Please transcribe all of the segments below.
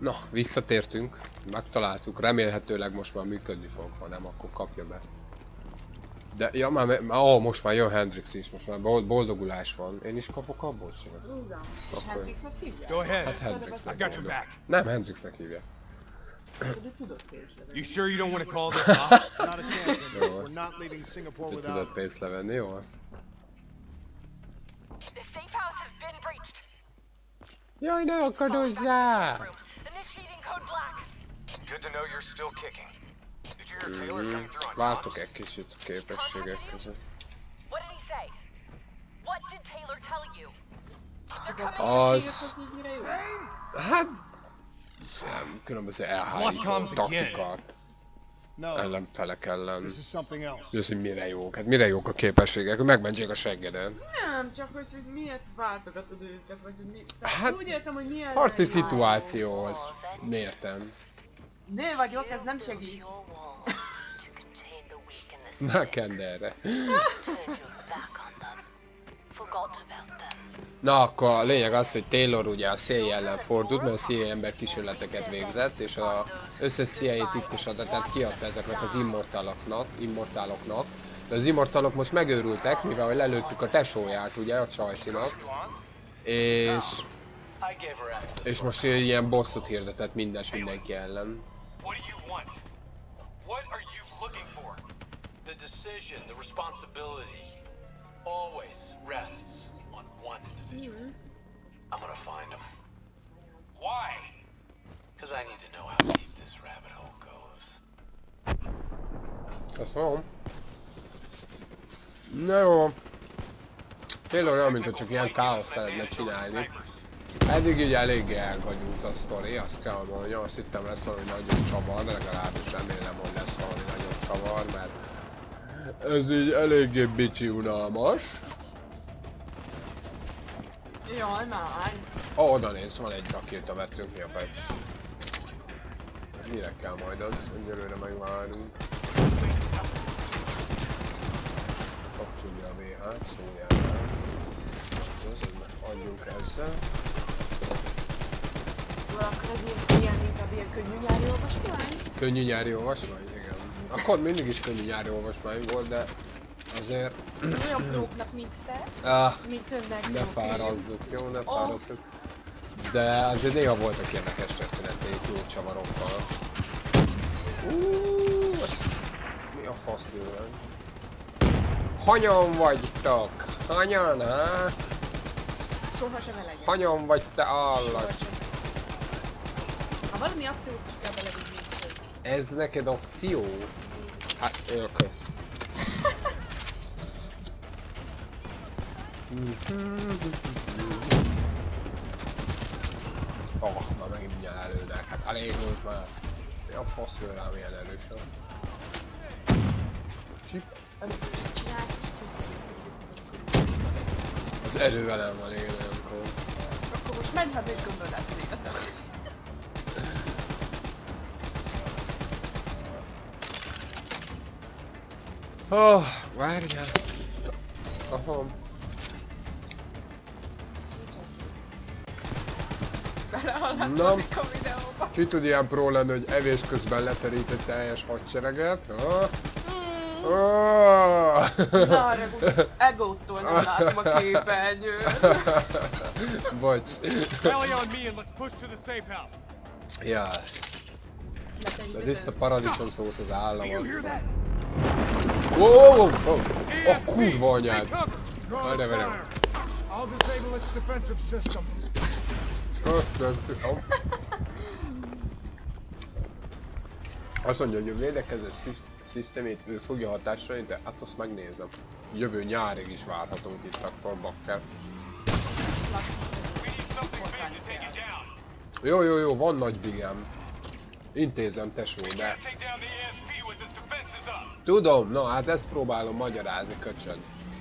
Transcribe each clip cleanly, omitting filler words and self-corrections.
Na, visszatértünk, megtaláltuk, remélhetőleg most már működni fog, ha nem, akkor kapja be. De, ja már, most már jön Hendrix is, most már boldogulás van. Én is kapok abból sem. Igen. És Hendrixnek hívják? Go ahead. Hát Hendrixnek I got your hívják. back. Nem, Hendrixnek hívják. De tudod pénzlevenni. You sure you don't want to call this off? Not a chance, Hendrix. We're not leaving Singapore Te without tudod pénzt levenni, jó? The safe house has been breached. Jaj, ne akadozzál! Initiating code black. Good to know you're still kicking. Did you hear Taylor coming through on Váltok comms? egy kicsit a képességek között. What did he say? What did Taylor tell you? Az... Így mire jó? Hát... különböző elhárító taktikák. No, Ellenfelek ellen. this is something else. Ez, hogy mire jók? Hát mire jók a képességek? Hogy megmentsék a seggeden. Nem, csak hogy miért váltogatod őket, vagy hogy mi... Hát, Hát, úgy értem, hogy milyen... Harci szituációhoz. Értem. Nő vagyok, ez nem segít. Your wall to contain the weak in the Na, kend erre. turned your back on them. Forgot about them. Na, akkor a lényeg az, hogy Taylor ugye a CIA ellen fordult, mert a CIA ember kísérleteket végzett, és az összes CIA titkos adatát kiadta ezeknek az immortáloknak. De az immortálok most megőrültek, mivel hogy lelőttük a tesóját, ugye, a csajsinak. És most ilyen bosszút hirdetett mindenki ellen. What do you want? What are you looking for? The decision, the responsibility, always rests on one individual. I'm gonna find him. Why? Because I need to know how deep this rabbit hole goes. Azt mondom. Na jó. Taylor olyan, mint hogy csak ilyen káoszt szeretne csinálni. Eddig így eléggé elgagyult a sztori, azt kell mondjam, azt hittem lesz valami nagyobb csavar, de legalábbis remélem, hogy lesz valami nagyobb csavar, mert ez így eléggé bicsi unalmas. Jaj, már. Oda néz, van egy rakétavetőnk, jobb egy. Mire kell majd az, hogy jövőre megvárunk. Kapcsolja a VH-t, szóljál el. Adjunk ezzel. Szóval akkor ez ilyen inkább ilyen könnyű nyári olvasmány? Könnyű nyári olvasmány, igen. Akkor mindig is könnyű nyári olvasmány volt, de azért... Olyan próknak, mint te? Mint önnek. Ne fárazzuk, jó? Ne fárazzuk. De azért néha voltak érdekes történeteik jó csavarokkal. Mi a fasz lőven? Hanyan vagytok? Hanyan, há? Sohasem eleget. Hanyan vagy te állat? Sohasem. Ha valami akciót is kell belevinni. Ez neked akció? Hát, jó, kösz. Már megint mindjárt előnek, hát elég volt már. Mi a fasz jön rám ilyen erősen? Csip. Az erő velem van, igen, olyankor. Akkor most menj haza és gondold át az életet. Várjál. Aha. Belehallgatszódik a videóba. Ki tud ilyen pró lenni, hogy evés közben leterít egy teljes hadsereget? Na haragudj, egóttól nem látom a képernyőt. Bocs. Rally on me and let's push to the safe house. Ja. De tiszta paradicsom szósz az állam az. Wow! A kurva anyád! Várj, várj. I'll disable its defensive system. Azt mondja, hogy a védekezés szisztemét ő fogja hatásra, de hát azt megnézem. Jövő nyárig is várhatunk itt akkor, bakker. Jó, van nagy bigem. Intézem, tesó, de... Tudom, na hát ezt próbálom magyarázni, köcsög.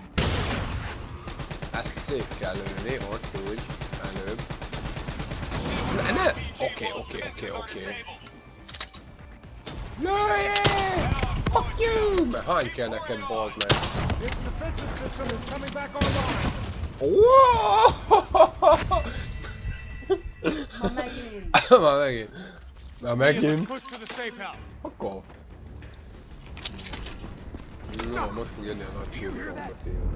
Ezt szép kell lőni, ott úgy, előbb. Ne! Oké. Lőjjél! Fuck you! Mert hány kell neked, bazd meg? Its defensive system is coming back online. Wow! Ma megint megint. Már megint. Már Ian, let's megint. push to the safe house. Akkor. Na, most fog jönni a nagy csillagomba.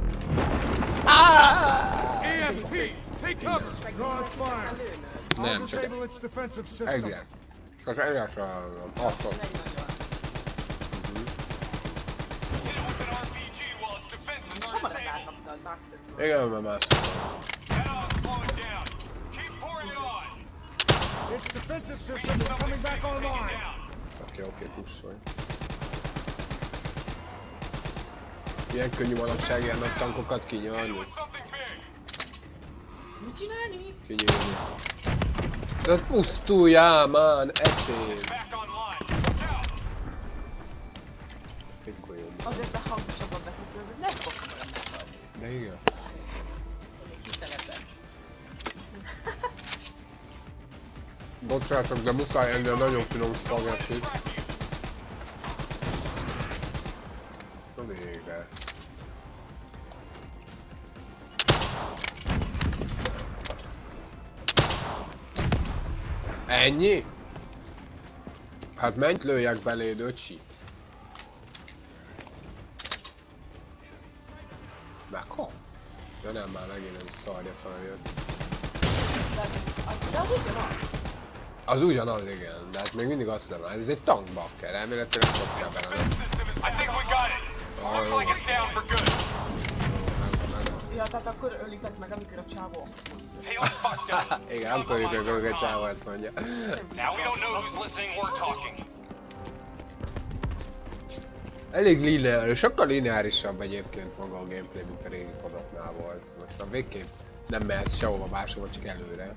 EMP, take cover. Draw its fire. I'll Nem, csak disable its defensive system. igen. Csak egyáltalán nem. Azt Hit it with an RPG while its defenses are Hamar disabled. elkaptad, Maxot. igen, mert más. Head-on's slowing down. Keep pouring it on. Its defensive system is coming back online. Oké, puszolj. Milyen könnyű manapság ilyen nagy tankokat kinyalni. With something big. Mit csinálni? Kinyírni. De pusztuljál már, esély! Back online. Watch out. Mikor jön? Azért te hangosabban beszélsz, hogy nem fogok meghalni. De igen. Még hitelebben. Bocsássak, de muszáj enni a nagyon finom spagettit. Na végre. Ennyi? Hát menj lőjek beléd, öcsi. Meghal? Ja nem, már megint ez szarja feljött. De az ugyanaz. Az ugyanaz, igen, de hát még mindig azt nem áll. Ez egy tankbakker, elméletileg sok kell bele. I think we got it. Looks like it's down for good. Ja, tehát akkor ölitek meg, amikor a csávó. Tail fucked up. Igen, akkor jutok, hogy a csávó ezt mondja. Now we don't know who's listening or talking. Elég lineáris, sokkal lineárisabb egyébként maga a gameplay, mint a régi kodoknál volt. Most a végképp nem mehetsz sehova máshova, csak előre.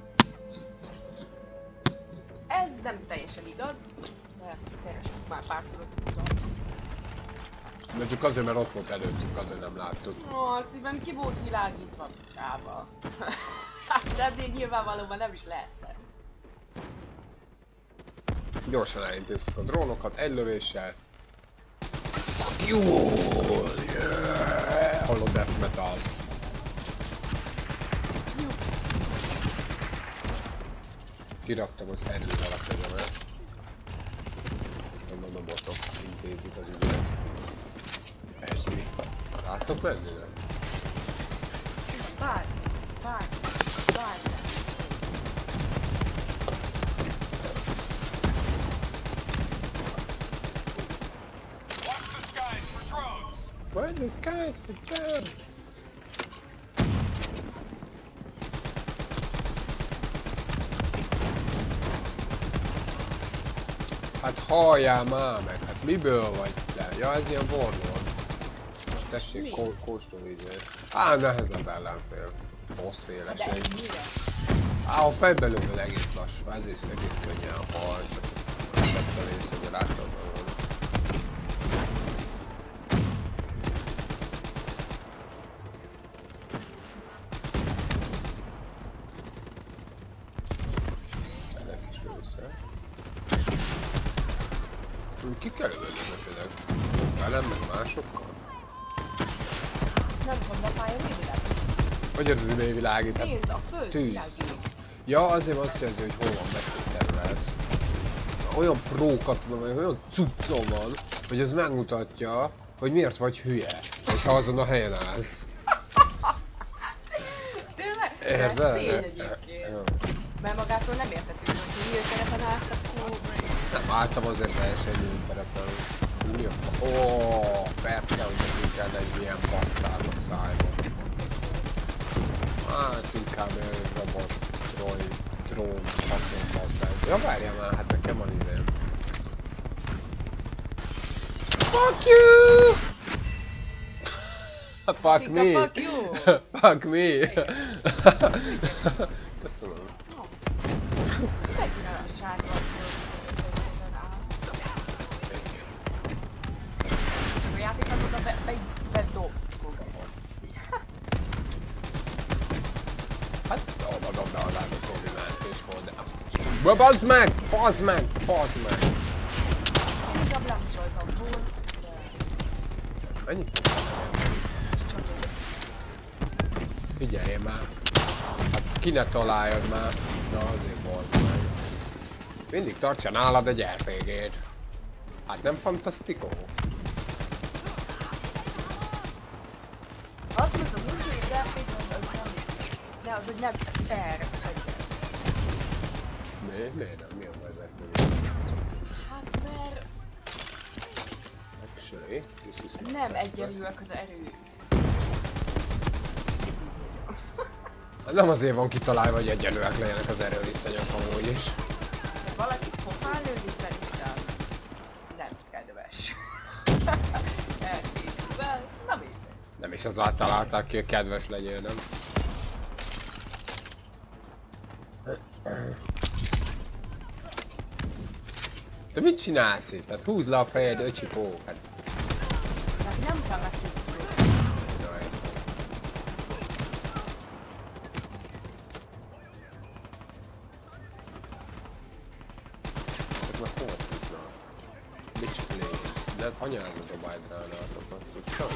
Ez nem teljesen igaz, de kerestük már párszor az utat. De csak azért, mert ott volt előttük, azért nem láttuk. Ó, szívem ki volt világítva csába. De eddig nyilvánvalóan nem is lehetne. Gyorsan elintéztük a drónokat, egy lövéssel. Jól! Yeah! Hallod death metal. Kiraktam az erővel a kezemet. Most mondom, a botok intézik az ügyet. Ez mi? Láttok menni, nem? Várj! Watch the skies for drones. Why the guys for them? Hát halljál már meg, hát miből vagy te? Ja, ez ilyen Warlord. Tessék, kóstolj így. Á, nehezebb ellenfél. Bossféles De egy. ennyire? Á, a fejbe lövöl egész lassú, ez is egész könnyen hal, csak megfelelés, hogy látod volna. Ennek is lőszer. Ki kell lövöldözösödek? Velem, meg másokkal? Nem tudom, de pálya mi világ? Hogy az idei világít? Hát Nézd, a föld tűz. világít. Ja, azért azt jelzi, hogy hol van veszélyterület. Olyan prókatonom, vagy olyan cuccom van, hogy ez megmutatja, hogy miért vagy hülye, hogyha azon a helyen állsz. Tényleg? Érted? De ez tény egyébként. Mert magától nem értettük, hogy nyílt terepen állsz, akkor... Nem álltam azért teljesen nyílt terepen. Mi a fa? Ó, persze, hogy nekünk kell egy ilyen basszának szájba. Hát inkább egy robot, drón, basszány. Ja, várjál már, hát nekem van idejém. Fuck you! Fuck me! Fuck you! Fuck me! Köszönöm. Mennyire a sárga az csak a játék azóta bedob. Hát, oldom be a lábot, Tobi ment és volt, de azt is. Bazd meg! Bazd meg! Bazd meg! Inkább lemcsoltam túl, de Ennyit? ez csak én. Figyelj már! Hát ki ne találjad már! Na azért bazd meg! Mindig tartsa nálad egy RPG-t. Hát nem fantasztikó? Azt mondom, hogy az RPG az nem... De az egy nem fair. Miért nem? Mi a baj ezzel? Hát mert Actually, this is my nem best egyenlőek az erők. Hát nem azért van kitalálva, hogy egyenlőek legyenek az erőviszonyok amúgy is. Ha valakit pofán lőni szerintem nem kedves. Elkészülvel, na mindegy. Nem is az találták ki, hogy kedves legyél, nem? Te mit csinálsz itt? Hát húzd le a fejed, öcsi pók. Hát... Tehát nem kell megtudni. Jaj. Csak meg hol futnak? Bitch please. De hát anyádra dobáld rá nálatok, tudtam?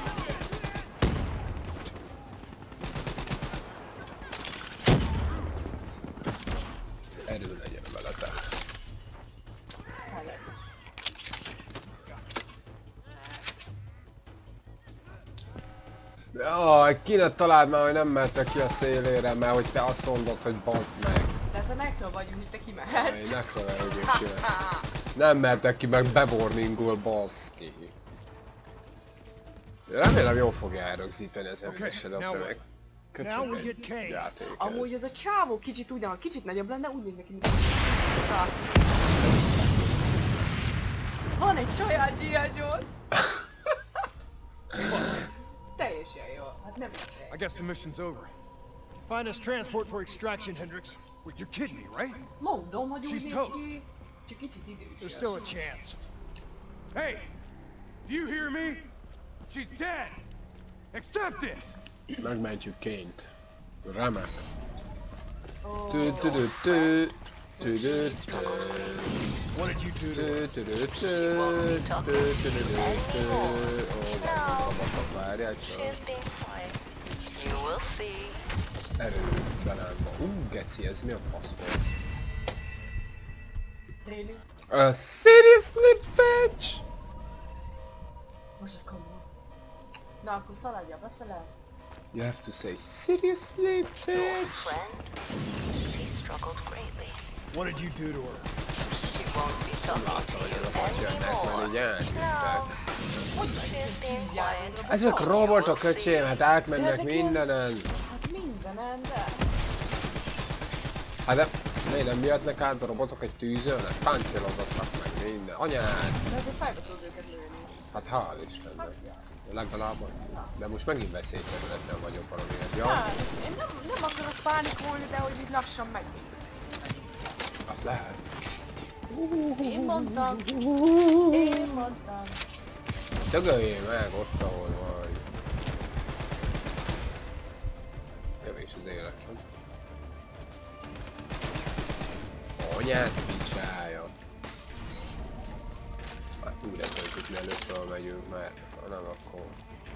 Erő legyen veletek. Jaj, kinek találd már, hogy nem mehettek ki a szélére, mert hogy te azt mondod, hogy bazd meg. De hát a nekről vagyunk, hogy te Jaj, kimehetsz. ne keverjük ki. Nem mehettek ki, meg beborningol, baszki. Remélem jól fogja elrögzíteni az emléssel a meg. Köcsög egy játék. Amúgy ez a csávó kicsit ugyan, kicsit nagyobb lenne, úgy néz neki, mint a... Van egy saját G.I. Joe. Teljesen jó, hát nem I guess the mission's over. Find us transport for extraction, Hendricks. You're kidding me, right? Mondom, hogy úgy She's néz toast. ki, csak kicsit idős. There's still a chance. Hey! Do you hear me? She's dead! Accept it! Megmentjük Kane-t. Remek. Oh, Tü-tü-tü-tü. Tü-tü-tü. What did you do to her? Tü-tü-tü-tü. Tü-tü-tü-tü. Ó, várjál csak. She's being quiet. You will see. Az erő velem van. Geci, ez mi a fasz volt? Really? Seriously, bitch? Most ez komoly. Na, akkor szaladja befele. You have to say seriously, Your bitch. friend, she struggled greatly. What did you do to her? She won't be talking Látom, to hogy you azok jönnek, mert így elhívták. No. She's being quiet. Ezek robotok, öcsém, hát átmennek mindenen. Hát mindenen, de... Hát de miért nem jöhetnek át a robotok egy tűzön? Hát páncélozottak meg minden. Anyád! De azért fejbe tudod őket lőni. Hát hál' Istennek. Legalább. De most megint veszélyterületen vagyok valamiért, ja? Hát, én nem akarok pánikolni, de hogy így lassan megnéz. Az lehet. Én mondtam. Én mondtam. Dögöljél meg ott, ahol vagy. Kevés az életem. Anyát picsája. Hát úgy rettentjük, mi előtt megyünk, mert ha nem, akkor...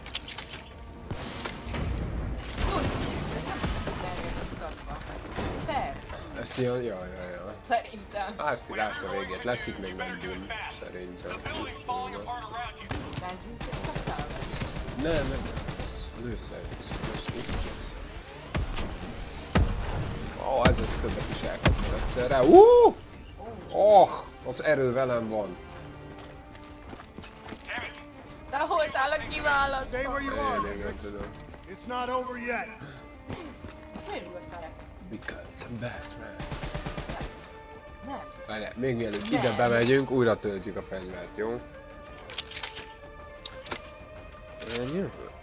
Ez ilyen, jaj. Szerintem. Ártilás a végét lesz, itt még nem bűn, szerintem. Benzint szoktál venni? Nem, lőszer, ez többet is elkaptam egyszerre. Oh, az erő velem van. De hogy áll a kiválasztva? Stay where you are, Én nem tudom. It's not over yet. Miért rúgott fel? Because I'm Batman. Nem. Várjál, még mielőtt ide bemegyünk, újra töltjük a fegyvert, jó? Én jövök.